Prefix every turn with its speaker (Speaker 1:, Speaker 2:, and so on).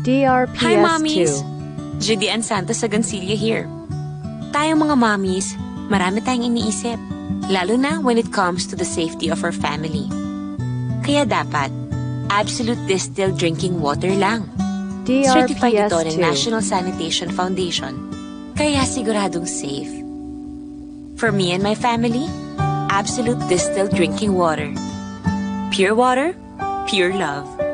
Speaker 1: DRPS
Speaker 2: Hi, mommies!
Speaker 1: 2.
Speaker 2: Judy and Santos-Agoncillo here. Tayong mga mommies, marami tayong iniisip, lalo na when it comes to the safety of our family. Kaya dapat, absolute distilled drinking water lang. Certified ito
Speaker 1: DRPS
Speaker 2: ng
Speaker 1: 2.
Speaker 2: National Sanitation Foundation, kaya siguradong safe. For me and my family, absolute distilled drinking water. Pure water, pure love.